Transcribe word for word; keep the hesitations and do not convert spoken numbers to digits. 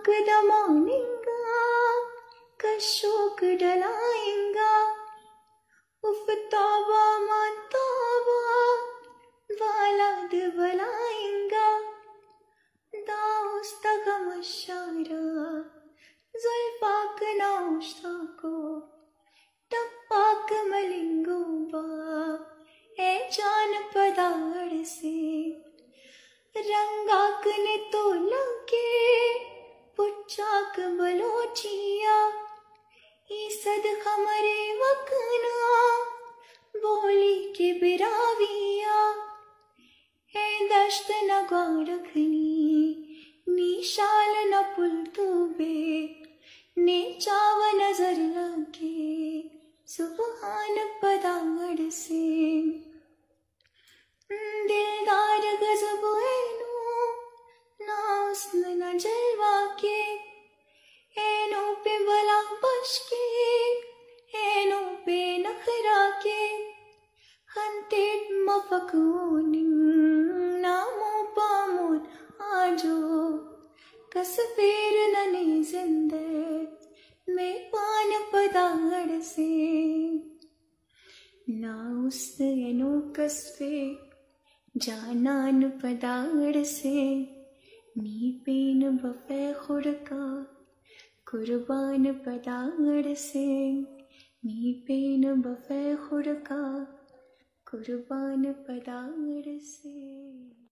कदमानेगा कशोक डलाएगा उफ तौबा मान तौबा वाला दबलाएगा दाउस तगम शारा जुल्फाक नौश्ता को टप्पाक मलिंगो बा ए जान पदाड़ से रंगाक ने तो लगे पुच्चाक बलोचिया ईसद खमरे वकना बोली के बिराविया है दश्त न गौरखनी निशाल न पुल तूबे ने चाव नजर लगे सुबहान पदाड़ से दिलदार गजब ऐनो ना हुस्न न जलवा के ऐनो पे भला बश के ऐनो पे नखरा के हंतेट मफकूनिन नामो पामोन आजो कसफेर नने जिंदे में पान पदाड़ से ना हुस्न ऐनो कसफे जानान पदाड़ से नी पेन बफे खुद का कुर्बान पदाड़ से नी पेन बफे खुद का कुर्बान पदाड़ से।